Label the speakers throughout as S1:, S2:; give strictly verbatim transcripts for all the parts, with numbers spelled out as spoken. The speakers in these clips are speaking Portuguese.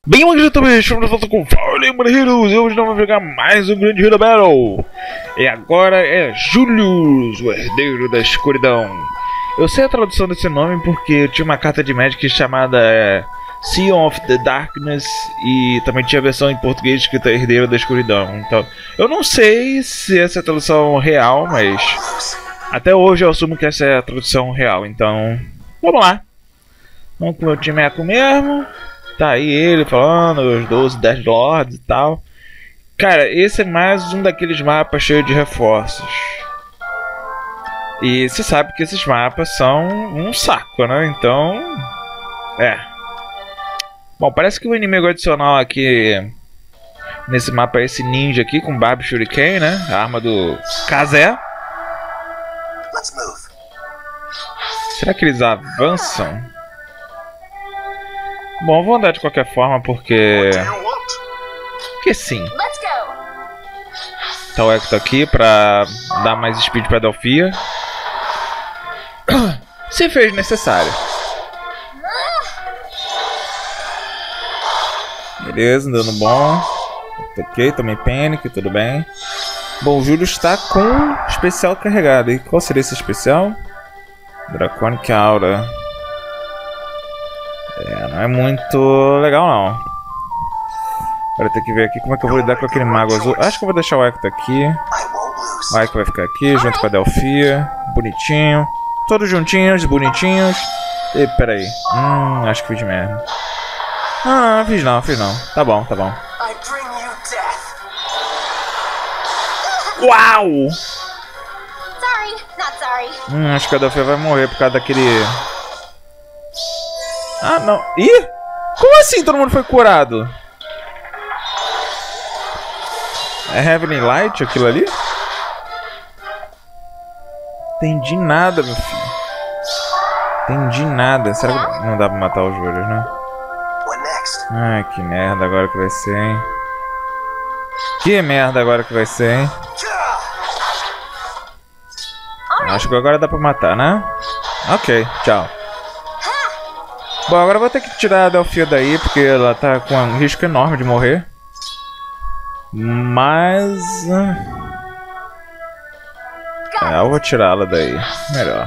S1: Bem, hoje eu também estamos de volta com Fallen Heroes e hoje nós vamos jogar mais um grande Hero Battle. E agora é Julius, o herdeiro da escuridão. Eu sei a tradução desse nome porque eu tinha uma carta de Magic chamada é, Sea of the Darkness e também tinha a versão em português escrita Herdeiro da Escuridão. Então, eu não sei se essa é a tradução real, mas até hoje eu assumo que essa é a tradução real. Então, vamos lá. Vamos com o meu timeco mesmo. Tá aí ele falando, os doze Dead Lords e tal. Cara, esse é mais um daqueles mapas cheios de reforços. E você sabe que esses mapas são um saco, né? Então, é. Bom, parece que o inimigo adicional aqui nesse mapa é esse ninja aqui com Barb Shuriken, né? A arma do Kazé. Será que eles avançam? Bom, vou andar de qualquer forma porque... Porque sim. Tá o Hector aqui pra dar mais speed pra Delphia. Se fez necessário. Beleza, dando bom. Ok, tomei Panic, tudo bem. Bom, o Júlio está com especial carregado. E qual seria esse especial? Draconic Aura. É, não é muito legal não. Agora tem que ver aqui como é que eu vou lidar com aquele mago azul. Acho que eu vou deixar o Hector aqui. O Hector vai ficar aqui junto com a Delphia. Bonitinho. Todos juntinhos, bonitinhos. E peraí. Hum, acho que fiz merda. Ah, não fiz não, fiz não. Tá bom, tá bom. Uau! Hum, acho que a Delphia vai morrer por causa daquele... Ah, não. Ih! Como assim todo mundo foi curado? É Heavenly Light aquilo ali? Entendi nada, meu filho. Entendi nada. Será que não dá pra matar os Július, né? Ai, que merda agora que vai ser, hein? Que merda agora que vai ser, hein? Acho que agora dá pra matar, né? Ok, tchau. Bom, agora eu vou ter que tirar a Delphia daí, porque ela tá com um risco enorme de morrer. Mas... É, eu vou tirá-la daí. Melhor.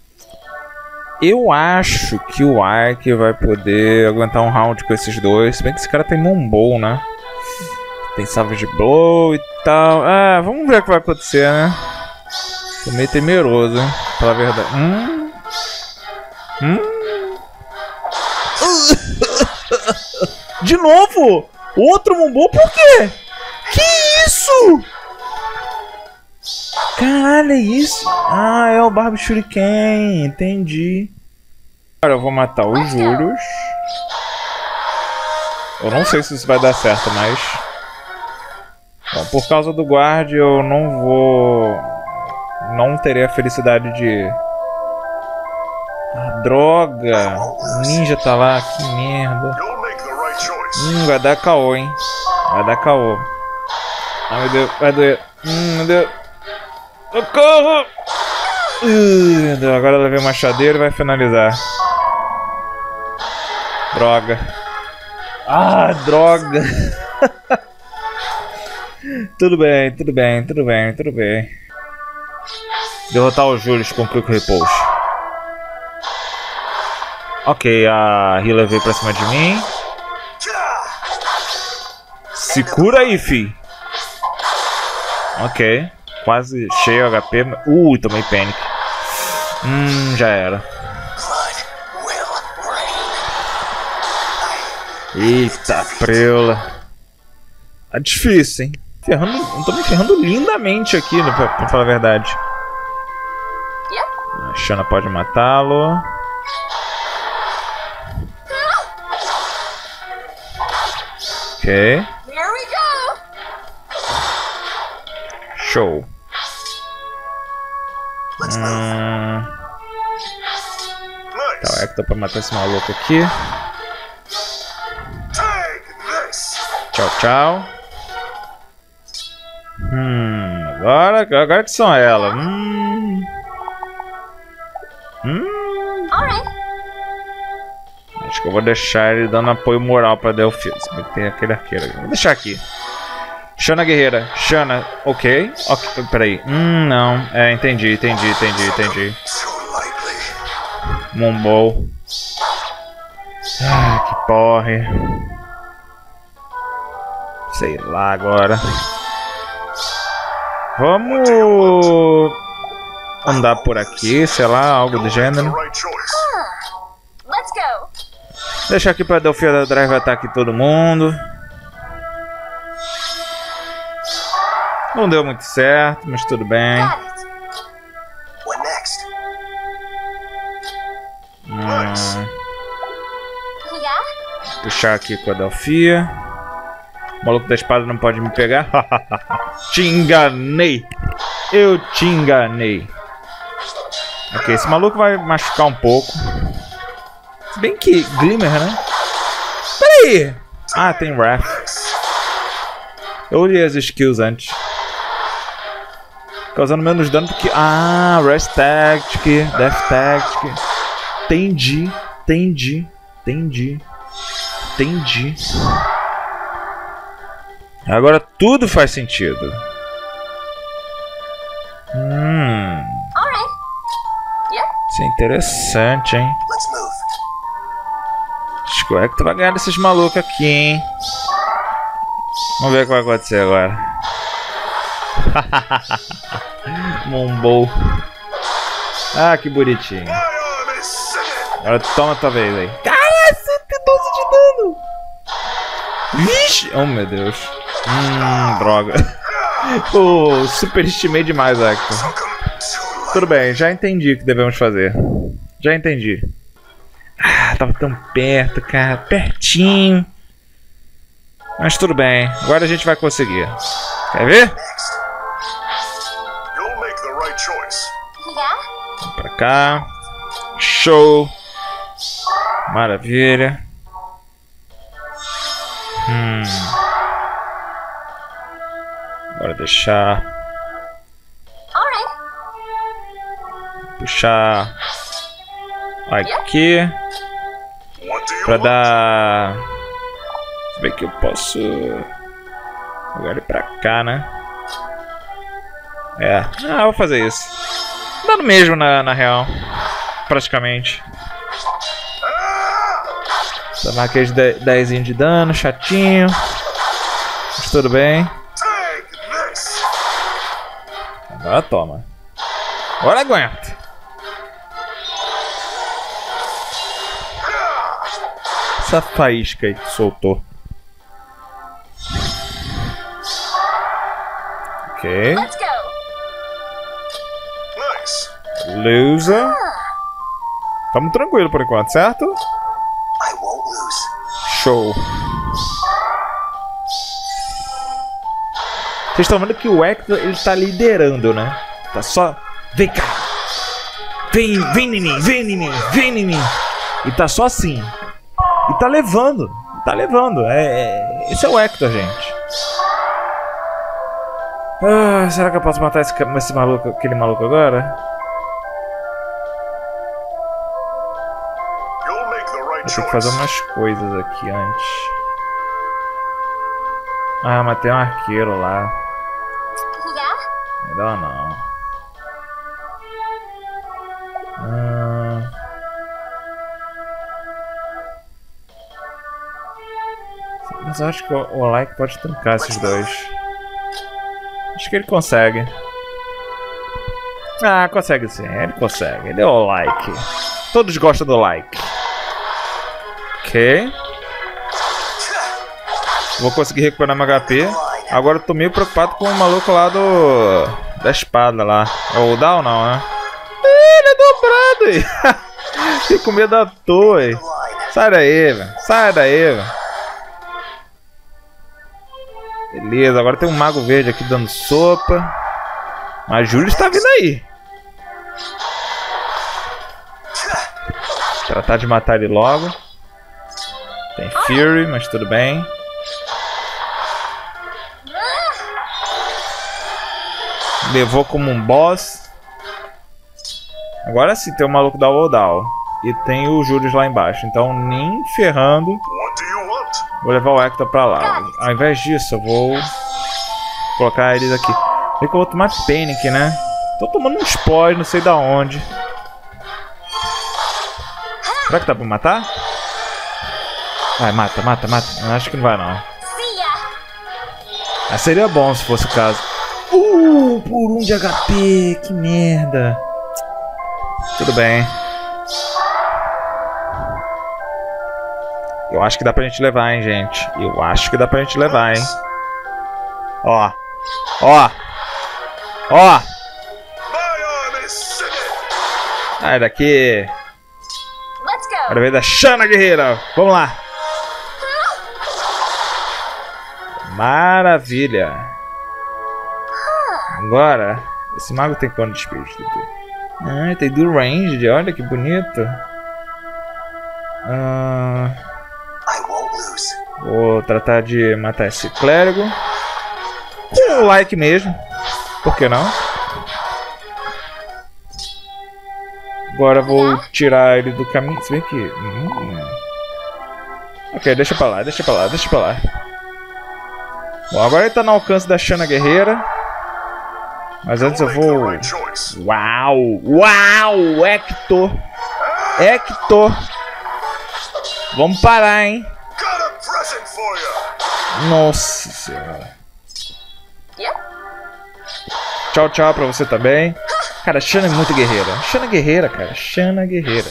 S1: Eu acho que o Ike vai poder aguentar um round com esses dois. Se bem que esse cara tem Moonbow, né? Tem Savage Blow e tal. Ah, vamos ver o que vai acontecer, né? Tô meio temeroso, hein? Pela verdade. Hum? Hum? De novo? Outro Moonbow? Por quê? Que isso? Caralho, é isso? Ah, é o Barb Shuriken. Entendi. Agora eu vou matar os Julius. Eu não sei se isso vai dar certo, mas... Bom, por causa do guard eu não vou... Não terei a felicidade de... Ah, droga! O ninja tá lá, que merda. Hum, vai dar caô, hein? Vai dar caô. Ai, meu Deus, vai doer. Hum, meu Deus. Socorro! Uh, meu Deus, agora ela vem o machadeiro e vai finalizar. Droga. Ah, droga. Tudo bem, tudo bem, tudo bem, tudo bem. Derrotar os Julius com Quick Repulse. Ok, a healer veio pra cima de mim. Se cura aí, fi. Ok. Quase cheio H P. Ui, tomei Panic. Hum, já era. Eita, preula. Tá difícil, hein? Ferrando, tô me ferrando lindamente aqui, né, pra, pra falar a verdade. A Shanna pode matá-lo. Ok. Show. Hum... Tá, o Hector pra matar esse maluco aqui. Tchau, tchau. Hum, agora, agora que são ela. Hum. Hum. Acho que eu vou deixar ele dando apoio moral pra Delphia. Tem aquele arqueiro aqui. Vou deixar aqui. Shana guerreira. Shana, ok. Ok, peraí. Hum, não. É, entendi, entendi, entendi, entendi. Mumble. Ah, que porre. Sei lá agora. Vamos andar por aqui, sei lá, algo do gênero. Deixar aqui pra Delphia da Drive ataque todo mundo. Não deu muito certo, mas tudo bem. Hum. Puxar aqui com a Delphia. O maluco da espada não pode me pegar. Te enganei. Eu te enganei. Ok, esse maluco vai machucar um pouco. Se bem que Glimmer, né? Pera aí. Ah, tem Wrath. Eu olhei as skills antes. Causando menos dano porque... Ah, Rest Tactic, Death Tactic. Entendi, entendi, entendi. Entendi. Agora tudo faz sentido. Hum. Isso é interessante, hein? Acho que o Hector vai ganhar desses malucos aqui, hein? Vamos ver o que vai acontecer agora. Mumble. Ah, que bonitinho. Agora toma tua vez aí. Caralho, cento e doze de dano! Vixe! Oh, meu Deus. Hum, droga. Pô, superestimei demais, Hector. Tudo bem, já entendi o que devemos fazer. Já entendi. Ah, tava tão perto, cara. Pertinho. Mas tudo bem. Agora a gente vai conseguir. Quer ver? Vamos pra cá. Show. Maravilha. Hum. Bora deixar. Puxar aqui pra dar. Deixa eu ver que eu posso jogar ele pra cá, né? É, ah, vou fazer isso. Dá no mesmo na, na real, praticamente. Tomar aqueles dez de dano, chatinho. Mas tudo bem. Agora toma. Agora aguenta. Essa faísca aí que soltou. Ok. Loser. Tamo tranquilo por enquanto, certo? Show. Vocês estão vendo que o Hector, ele tá liderando, né? Tá só... Vem cá. Vem, vem em mim, vem em mim, vem em mim. E tá só assim. E tá levando. Tá levando. É, é... Esse é o Hector, gente. Ah, será que eu posso matar esse, esse maluco, aquele maluco agora? Vou ter que fazer umas coisas aqui antes. Ah, mas tem um arqueiro lá. Melhor não. Ah... Mas eu acho que o Olike pode trancar esses dois. Acho que ele consegue. Ah, consegue sim. Ele consegue. Ele é o Olike. Todos gostam do Like. Ok. Vou conseguir recuperar meu H P. Agora eu tô meio preocupado com o maluco lá do... da espada lá. Ou o Down não, né? Ele é dobrado aí. Fico com medo à toa aí. Sai daí, velho. Sai daí, velho. Beleza, agora tem um mago verde aqui dando sopa. Mas Júlio está vindo aí. Tratar de matar ele logo. Tem Fury, mas tudo bem. Levou como um boss. Agora sim tem o maluco da Wodal. e tem o Julius lá embaixo. Então, nem ferrando, vou levar o Hector pra lá. Ao invés disso, eu vou colocar eles aqui. Vê que eu vou tomar Panic, né? Tô tomando um spoiler, não sei da onde. Será que dá pra matar? Vai, mata, mata, mata. Eu acho que não vai, não. Mas seria bom se fosse o caso. Uh, por um de H P. Que merda. Tudo bem. Eu acho que dá pra gente levar, hein, gente. Eu acho que dá pra gente levar, hein. Ó. Ó. Ó. Sai daqui. Agora vem da Shanna Guerreira. Vamos lá. Maravilha. Agora, esse mago tem quanto de speed? Ah, tem do range. Olha que bonito. Ah, vou tratar de matar esse clérigo. Com o like mesmo. Por que não? Agora vou tirar ele do caminho. Se bem que... Hum. Ok, deixa pra lá, deixa pra lá, deixa pra lá. Bom, agora ele tá no alcance da Shanna Guerreira. Mas antes eu vou... Uau! Uau! Hector! Hector! Vamos parar, hein? Nossa senhora. Tchau, tchau pra você também. Cara, a Shanna é muito guerreira. Shanna guerreira, cara. Shanna guerreira.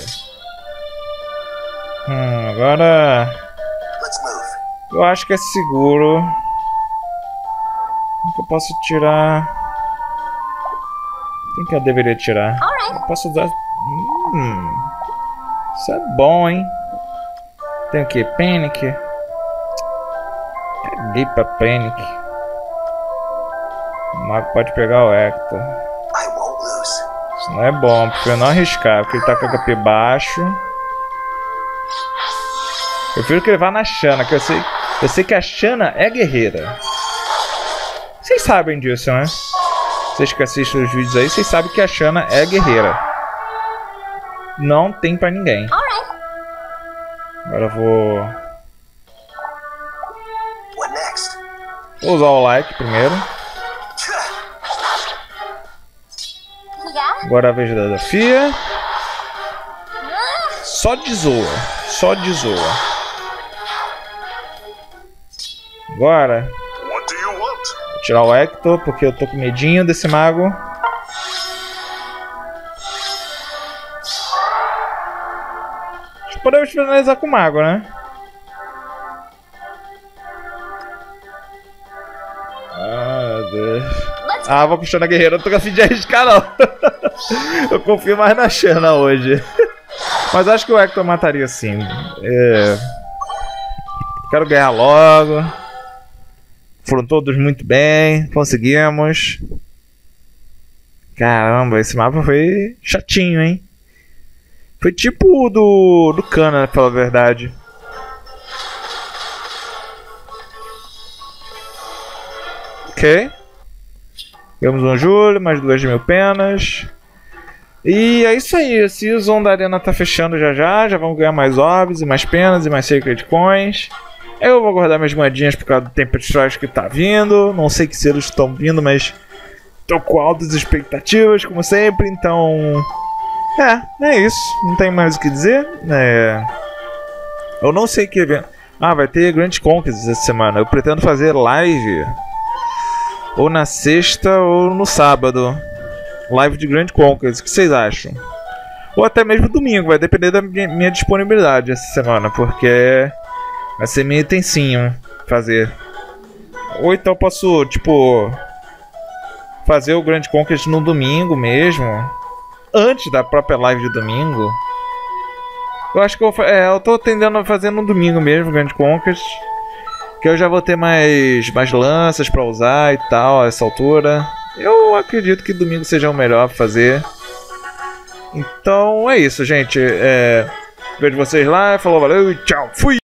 S1: Hum, agora... Eu acho que é seguro. O que eu posso tirar? Quem que eu deveria tirar? Eu posso usar... Hum, isso é bom, hein? Tem o que? Panic? Caguei pra Panic. O mago pode pegar o Hector. Isso não é bom, porque eu não arriscar, porque ele tá com H P baixo. Eu prefiro que ele vá na Shanna, que eu sei, eu sei que a Shanna é guerreira. Vocês sabem disso, né? Vocês que assistem os vídeos aí, vocês sabem que a Shanna é guerreira. Não tem pra ninguém. Agora eu vou... Vou usar o like primeiro. Agora a vez da Dafia. Só de zoa. Só de zoa. Agora vou tirar o Hector, porque eu tô com medinho desse mago. Acho que podemos finalizar com o mago, né? Ah, Deus. Ah, vou com a Shanna Guerreira, não tô com a fim de arriscar, não. Eu confio mais na Shanna hoje. Mas acho que o Hector mataria sim. É... Quero ganhar logo. Foram todos muito bem. Conseguimos. Caramba, esse mapa foi chatinho, hein? Foi tipo o do, do Cana, pela verdade. Ok. Temos um Júlio, mais duas mil penas. E é isso aí, a Season da Arena tá fechando já já. Já vamos ganhar mais orbs, e mais penas, e mais Sacred Coins. Eu vou guardar minhas moedinhas por causa do Tempo de Strike que tá vindo. Não sei que selos estão vindo, mas tô com altas expectativas, como sempre. Então, é, é isso. Não tem mais o que dizer. É... Eu não sei que evento... Ah, vai ter Grand Conquest essa semana. Eu pretendo fazer live ou na sexta ou no sábado. Live de Grand Conquest. O que vocês acham? Ou até mesmo domingo. Vai depender da minha, minha disponibilidade essa semana. Porque vai ser meio tensinho fazer. Ou então eu posso, tipo, fazer o Grand Conquest no domingo mesmo. Antes da própria live de domingo. Eu acho que eu, é, eu tô tendendo a fazer no domingo mesmo, Grand Conquest. Que eu já vou ter mais, mais lanças pra usar e tal, a essa altura. Eu acredito que domingo seja o melhor pra fazer. Então é isso, gente. É, vejo vocês lá. Falou, valeu e tchau. Fui!